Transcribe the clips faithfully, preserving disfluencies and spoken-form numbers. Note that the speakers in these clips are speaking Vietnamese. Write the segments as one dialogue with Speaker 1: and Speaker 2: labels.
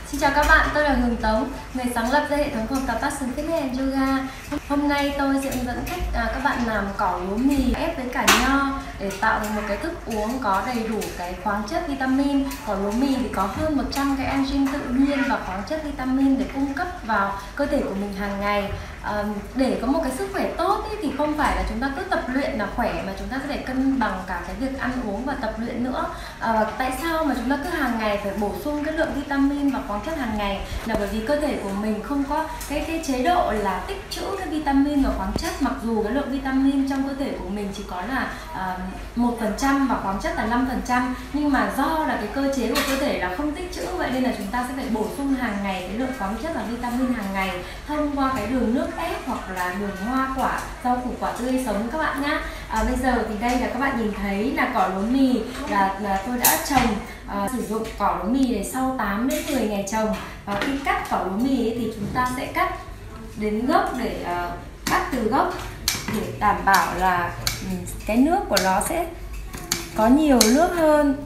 Speaker 1: Xin chào các bạn, tôi là Hường Tống, người sáng lập ra hệ thống học tập Passion Fitness and Yoga. Hôm nay tôi sẽ hướng dẫn cách à, các bạn làm cỏ lúa mì ép với cả nho để tạo thành một cái thức uống có đầy đủ cái khoáng chất vitamin. Cỏ lúa mì thì có hơn một trăm cái enzyme tự nhiên và khoáng chất vitamin để cung cấp vào cơ thể của mình hàng ngày. À, để có một cái sức khỏe tốt ý, thì không phải là chúng ta cứ tập luyện là khỏe, mà chúng ta sẽ phải cân bằng cả cái việc ăn uống và tập luyện nữa. À, tại sao mà chúng ta cứ hàng ngày phải bổ sung cái lượng vitamin và khoáng chất hàng ngày? Là bởi vì cơ thể của mình không có cái cái chế độ là tích trữ cái vitamin và khoáng chất, mặc dù cái lượng vitamin trong cơ thể của mình chỉ có là một phần trăm và khoáng chất là năm phần trăm, nhưng mà do là cái cơ chế của cơ thể là không tích trữ, vậy nên là chúng ta sẽ phải bổ sung hàng ngày cái lượng khoáng chất và vitamin hàng ngày thông qua cái đường nước ép hoặc là đường hoa quả, rau củ quả tươi sống các bạn nhé. À, bây giờ thì đây là các bạn nhìn thấy là cỏ lúa mì là, là tôi đã trồng. À, sử dụng cỏ lúa mì để sau tám đến mười ngày trồng, và khi cắt cỏ lúa mì ấy, thì chúng ta sẽ cắt đến gốc để uh, cắt từ gốc để đảm bảo là um, cái nước của nó sẽ có nhiều nước hơn.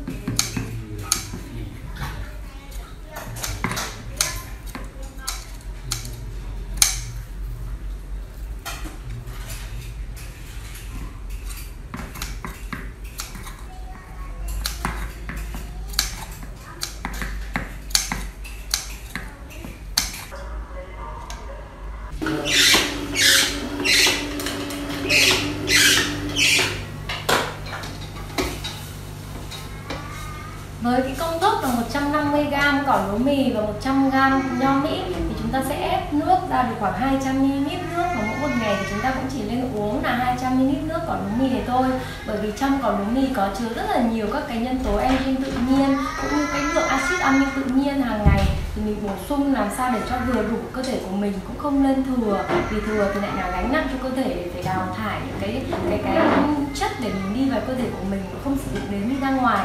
Speaker 1: Với cái công thức là một trăm năm mươi gam cỏ lúa mì và một trăm gam nho Mỹ thì chúng ta sẽ ép nước ra được khoảng hai trăm mi li lít nước, và mỗi một ngày thì chúng ta cũng chỉ nên uống là hai trăm mi li lít nước cỏ lúa mì này thôi. Bởi vì trong cỏ lúa mì có chứa rất là nhiều các cái nhân tố enzyme tự nhiên cũng như cái lượng axit amin tự nhiên hàng ngày, thì mình bổ sung làm sao để cho vừa đủ cơ thể của mình, cũng không nên thừa, vì thừa thì lại là gánh nặng cho cơ thể để phải đào thải những cái cái cái chất để mình đi vào cơ thể của mình, không sử dụng đến đi ra ngoài.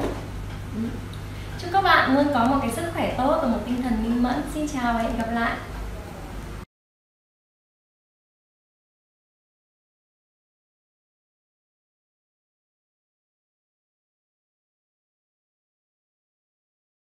Speaker 1: Chúc các bạn luôn có một cái sức khỏe tốt và một tinh thần minh mẫn. Xin chào và hẹn gặp lại.